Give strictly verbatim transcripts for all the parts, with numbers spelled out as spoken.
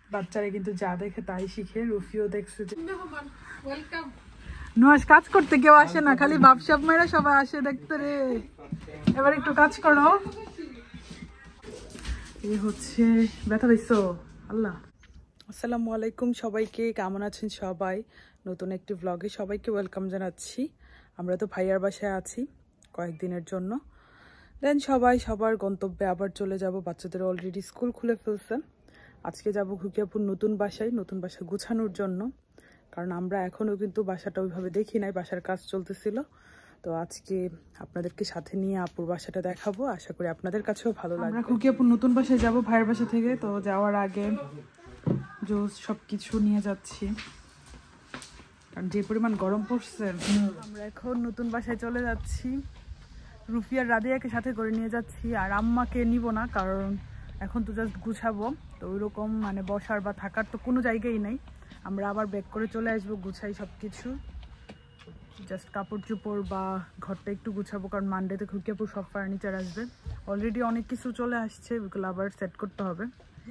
বাচ্চারা কিন্তু যা দেখে তাই শিখে। রুফিও দেখছে যে নুহাস কাজ করতে কেউ আসে না, খালি বাপসাপ মেয়েরা সবাই আসে দেখতে রে। এবার একটু কাজ করো। এই হচ্ছে ব্যথা পাইছো? আল্লাহ। আসসালামু আলাইকুম সবাইকে, কেমন আছেন সবাই? নতুন একটি ব্লগে সবাইকে ওয়েলকাম জানাচ্ছি। আমরা তো ভাইয়ার বাসায় আছি কয়েকদিনের জন্য, দেন সবাই সবার গন্তব্যে আবার চলে যাব। বাচ্চাদের অলরেডি স্কুল খুলে ফেলছে। আজকে যাব খুকিয়াপুর নতুন বাসায়, নতুন বাসা গুছানোর জন্য, কারণ আমরা এখনও কিন্তু বাসাটা ওইভাবে দেখি নাই, বাসার কাজ চলতেছিল। তো আজকে আপনাদেরকে সাথে নিয়ে আপুর বাসাটা দেখাবো, আশা করি আপনাদের কাছেও ভালো লাগবে। আমরা খুকিয়াপুর নতুন বাসায় যাব ভাইয়ের বাসা থেকে। তো যাওয়ার আগে জুস সব কিছু নিয়ে যাচ্ছি, কারণ যে পরিমাণ গরম পড়ছে। আমরা এখন নতুন বাসায় চলে যাচ্ছি। রুফিয়ার রাদিয়াকে সাথে করে নিয়ে যাচ্ছি, আর আম্মাকে নিব না, কারণ এখন তো জাস্ট গুছাবো। তো ওইরকম মানে বসার বা থাকার তো কোনো জায়গাই নেই। আমরা আবার ব্যাক করে চলে আসবো, গুছাই সব কিছু, জাস্ট কাপড় চোপড় বা ঘরটা একটু গুছাবো, কারণ মানডেতে খুকিয়াপুর সব ফার্নিচার আসবে। অলরেডি অনেক কিছু চলে আসছে, ওইগুলো আবার সেট করতে হবে।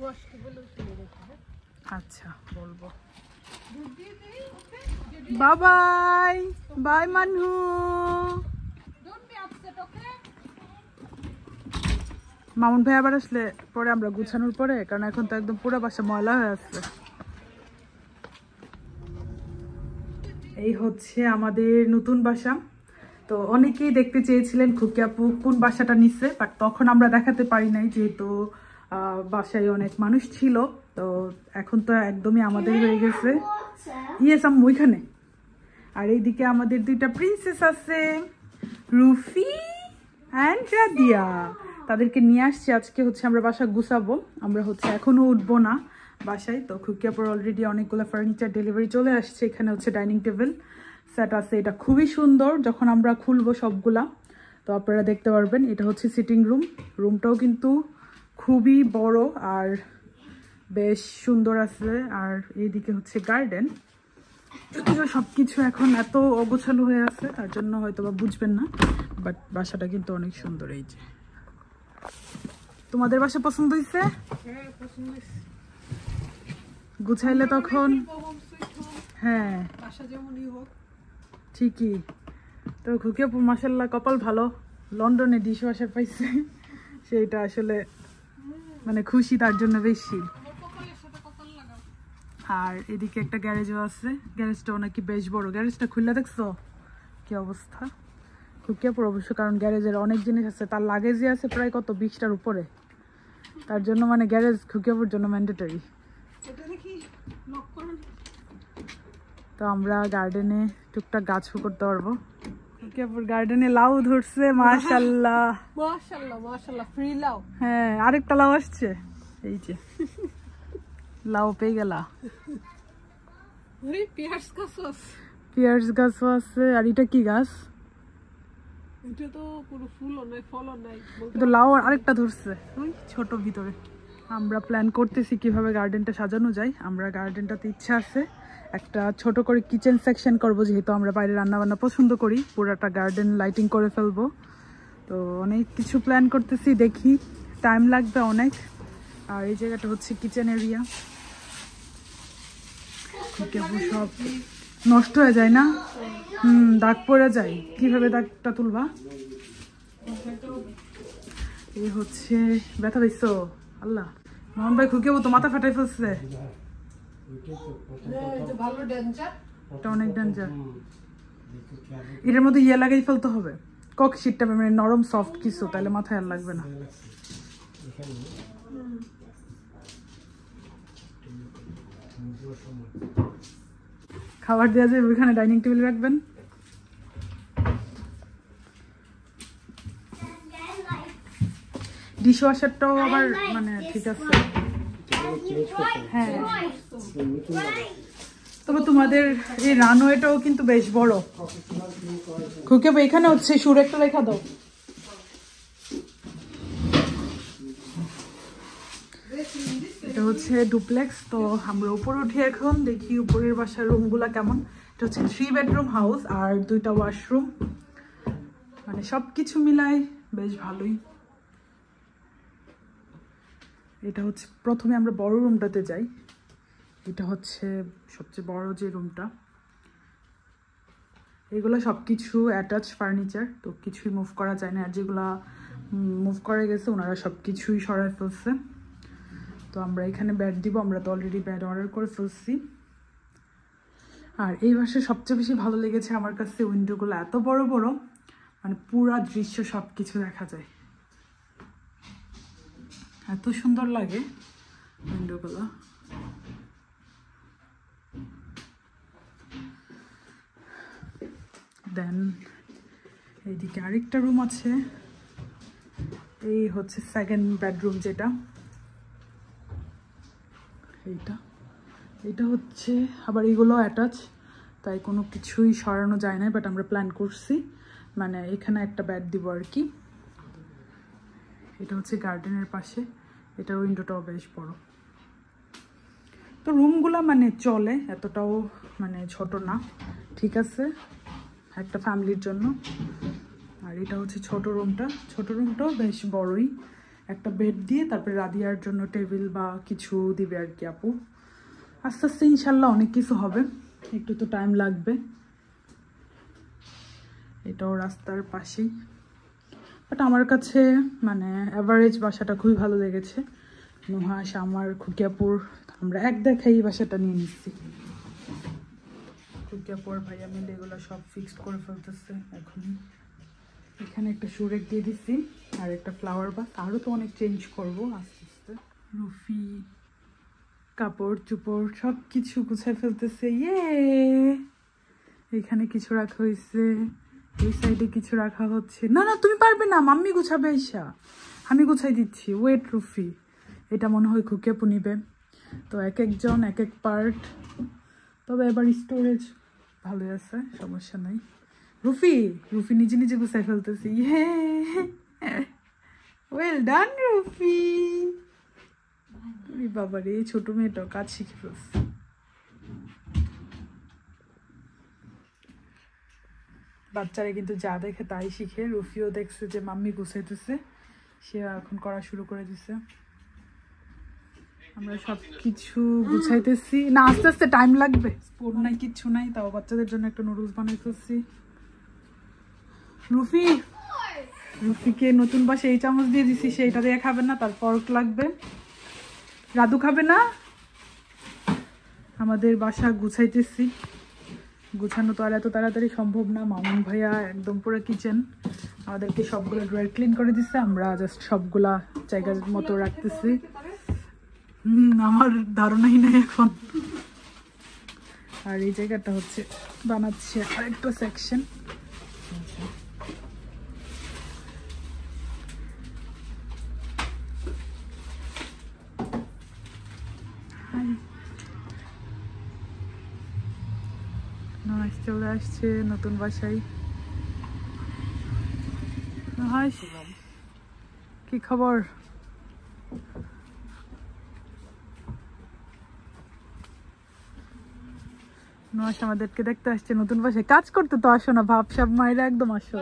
আচ্ছা বলবো। Bye bye মানহু। মামুন ভাই আবার আসলে পরে আমরা গুছানোর পরে, কারণ এখন তো একদম পুরো বাসা ময়লা হয়ে আসছে। এই হচ্ছে আমাদের নতুন বাসা। তো অনেকেই দেখতে চেয়েছিলেন খুকিয়াপু কোন বাসাটা নিচ্ছে, বাট তখন আমরা দেখাতে পারি নাই, যেহেতু বাসায় অনেক মানুষ ছিল। তো এখন তো একদমই আমাদের হয়ে গেছে। ইয়েস আম্মু ওইখানে। আর এইদিকে আমাদের দুইটা প্রিন্সেস আছে, রুফি অ্যান্ড রাদিয়া। তাদেরকে নিয়ে আসছি। আজকে হচ্ছে আমরা বাসা গুছাবো, আমরা হচ্ছে এখনো উঠবো না বাসায়। তো খুকিয়াপুর অলরেডি অনেকগুলো ফার্নিচার ডেলিভারি চলে আসছে। এখানে হচ্ছে ডাইনিং টেবিল সেট আছে, এটা খুবই সুন্দর। যখন আমরা খুলবো সবগুলা তো আপনারা দেখতে পারবেন। এটা হচ্ছে সিটিং রুম, রুমটাও কিন্তু খুবই বড় আর বেশ সুন্দর আছে। আর এইদিকে হচ্ছে গার্ডেন। যদিও সব কিছু এখন এত অগোছালো হয়ে আছে, তার জন্য হয়তো বা বুঝবেন না, বাট বাসাটা কিন্তু অনেক সুন্দর। এই যে তোমাদের বাসা পছন্দ হয়েছে? গুছাইলে তখন হ্যাঁ ঠিকই। তো খুকিয়াপুর মাশাআল্লাহ কপাল ভালো, লন্ডনে ডিশ ওয়াশার পাইছে, সেইটা আসলে মানে খুশি তার জন্য বেশি। আর এদিকে একটা গ্যারেজও আছে, গ্যারেজটাও নাকি বেশ বড়। গ্যারেজটা খুললে দেখছো কি অবস্থা? খুকিয়াপুর অবশ্য, কারণ গ্যারেজের অনেক জিনিস আছে, তার লাগেজই আছে প্রায় কত বিশটার উপরে। তার জন্য মানে গ্যারেজ খুকিয়াপুর জন্য ম্যান্ডেটরি। তো আমরা গার্ডেনে টুকটাক গাছ করতে পারবো। খুকিয়াপুর গার্ডেনে লাউ ধরছে, মাশাআল্লাহ মাশাআল্লাহ মাশাআল্লাহ, ফ্রি লাউ। হ্যাঁ আরেকটা লাউ আসছে, এই যে লাউ পেয়ে গেলা। পিয়ার্স গাছও আছে, পিয়ার্স গাছও আছে। আর এটা কি গাছ? এটা তো পুরো ফুলও নাই ফলও নাই, কিন্তু লাউ আরেকটা ধরছে ওই ছোট ভিতরে। আমরা প্ল্যান করতেছি কিভাবে গার্ডেনটা সাজানো যায়। আমরা গার্ডেনটাতে ইচ্ছা আছে একটা ছোট করে কিচেন সেকশন করব, যেহেতু আমরা বাইরে রান্না বান্না পছন্দ করি। পুরাটা গার্ডেন লাইটিং করে ফেলবো। তো অনেক কিছু প্ল্যান করতেছি, দেখি টাইম লাগবে অনেক। আর এই জায়গাটা হচ্ছে কিচেন এরিয়া। সব নষ্ট হয়ে যায় না? হুম, দাগ পড়ে যায়, কিভাবে দাগটা তুলবা? এই হচ্ছে ব্যথা পাইছো? আল্লাহ, মোহন ভাই খুকিয়াবো তো মাথা ফাটাই ফেলছে। এটা অনেক ডেঞ্জার। এটার মধ্যে ইয়ে লাগাই ফেলতে হবে, কক শীটটা মানে নরম সফট কিছু, তাহলে মাথায় আর লাগবে না। খাবার দেওয়া যায় ওইখানে, ডাইনিং টেবিল রাখবেন। ডিশ ওয়াশারটাও আবার মানে ঠিক আছে। হ্যাঁ তবে তোমাদের এই রানওয়েটাও কিন্তু বেশ বড়। খুকিয়াবো এখানে হচ্ছে সুর একটা রেখা দাও। এটা হচ্ছে ডুপ্লেক্স। তো আমরা উপরে উঠি এখন, দেখি উপরের বাসার রুমগুলা কেমন। এটা হচ্ছে থ্রি বেডরুম হাউস আর দুইটা ওয়াশরুম, মানে সব কিছু মিলায় বেশ ভালোই। এটা হচ্ছে প্রথমে আমরা বড় রুমটাতে যাই। এটা হচ্ছে সবচেয়ে বড় যে রুমটা। এগুলো সব কিছু অ্যাটাচ ফার্নিচার, তো কিছুই মুভ করা যায় না। আর যেগুলো মুভ করে গেছে ওনারা সব কিছুই সরাই ফেলছে। তো আমরা এখানে বেড দিব, আমরা তো অলরেডি বেড অর্ডার করে ফেলছি। আর এই বাসায় সবচেয়ে বেশি ভালো লেগেছে আমার কাছে উইন্ডোগুলো এত বড় বড়, মানে পুরা দৃশ্য সব কিছু দেখা যায়, এত সুন্দর লাগে উইন্ডোগুলো। দেন এইদিকে আরেকটা রুম আছে, এই হচ্ছে সেকেন্ড বেডরুম যেটা, এইটা এটা হচ্ছে আবার এগুলো অ্যাটাচ, তাই কোনো কিছুই সরানো যায় না, বাট আমরা প্ল্যান করছি মানে এখানে একটা বেড দিব আর কি। এটা হচ্ছে গার্ডেনের পাশে, এটার উইন্ডোটাও বেশ বড়। তো রুমগুলো মানে চলে, এতটাও মানে ছোট না, ঠিক আছে একটা ফ্যামিলির জন্য। আর এটা হচ্ছে ছোট রুমটা, ছোট রুমটাও বেশ বড়ই, একটা বেড দিয়ে তারপরে রাদিয়ার জন্য টেবিল বা কিছু দিবে আর কি আপু। আস্তে আস্তে ইনশাল্লাহ অনেক কিছু হবে, একটু তো টাইম লাগবে। এটাও রাস্তার পাশেই, বাট আমার কাছে মানে অ্যাভারেজ বাসাটা খুবই ভালো লেগেছে। নুহাস, আমার, খুকিয়াপুর, আমরা এক দেখাই এই বাসাটা নিয়ে নিচ্ছি। খুকিয়াপুর ভাইয়া মিলে এগুলো সব ফিক্সড করে ফেলতেছে এখন। এখানে একটা সুরেক দিয়ে দিচ্ছি আর একটা ফ্লাওয়ার বাস, আরও তো অনেক চেঞ্জ করবো আস্তে আস্তে। রুফি কাপড় চুপড় সব কিছু গুছাই ফেলতেছে, ইয়ে এখানে কিছু রাখা হয়েছে, এই সাইডে কিছু রাখা হচ্ছে। না না তুমি পারবে না, মাম্মি গুছাবে, ঈশা আমি গুছাই দিচ্ছি, ওয়েট রুফি। এটা মনে হয় খুকিয়াপু নিবে, তো এক একজন এক এক পার্ট। তবে এবার স্টোরেজ ভালো আছে, সমস্যা নাই। রুফি রুফি নিজে নিজে গুছাই ফেলতেছি, ইয়ে ওয়েল ডান রুফি। বাবা রে, ছোট মেয়েটাও কাজ শিখে ফেলছে। বাচ্চারা কিন্তু যা দেখে তাই শিখে। রুফিও দেখছে যে মাম্মি গুছাইতেছে, সে এখন করা শুরু করে দিছে। আমরা সব কিছু গুছাইতেছি, না আস্তে আস্তে টাইম লাগবে, স্পুন নাই কিচ্ছু নাই, তাও বাচ্চাদের জন্য একটা নুডলস বানাইতেছি। রুফি রুফিকে নতুন বাসে এই চামচ দিয়ে দিছি, সেইটা দিয়ে খাবে না, তার ফর্ক লাগবে। রাধু খাবে না। আমাদের বাসা গুছাইতেছি, গুছানো তো আর এত তাড়াতাড়ি সম্ভব না। মামুন ভাইয়া একদম পুরো কিচেন আমাদেরকে সবগুলো ড্রয়ার ক্লিন করে দিচ্ছে, আমরা জাস্ট সবগুলা জায়গার মতো রাখতেছি। হম আমার ধারণাই নেই এখন। আর এই জায়গাটা হচ্ছে বানাচ্ছে আরেকটা সেকশন। চলে আসছে নতুন বাসায়। কি খবর? নুহাস আমাদেরকে দেখতে আসছে নতুন বাসায়, কাজ করতে তো আসো না, ভাবসাব মায়েরা একদম আসো।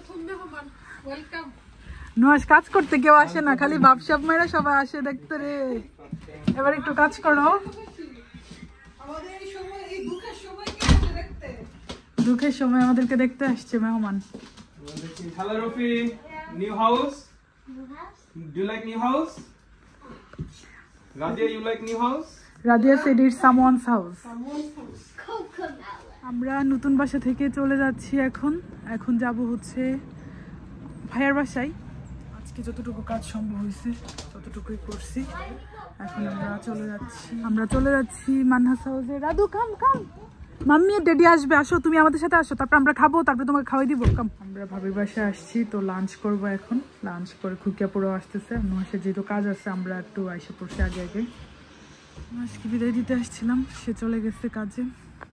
নুহাস কাজ করতে কেউ আসে না, খালি ভাবসাব মায়েরা সবাই আসে দেখতে রে। এবার একটু কাজ করো। দুঃখের সময় আমাদেরকে দেখতে আসছে মেহমান। Hello Rufi, new house? Do you like new house? Radia, you like new house? Radia said it's someone's house. আমরা নতুন বাসা থেকে চলে যাচ্ছি এখন। এখন যাব হচ্ছে ভাইয়ার বাসায়। আজকে যতটুকু কাজ সম্ভব হয়েছে ততটুকুই করছি। এখন আমরা চলে যাচ্ছি আমরা চলে যাচ্ছি মানহাস হাউসে। Radhu come come, mummy daddy আসবে, আসো তুমি আমাদের সাথে আসো, তারপর আমরা খাবো, তারপরে তোমাকে খাওয়াই দিব। কাম। আমরা ভাবির বাসায় আসছি, তো লাঞ্চ করব এখন। লাঞ্চ করে খুকিয়াপুরও আসতেছে, নুহাসের যেহেতু কাজ আছে আমরা একটু আইসা পড়ছি আগে আগে। নুহাসকে বিদায় দিতে আসছিলাম, সে চলে গেছে কাজে।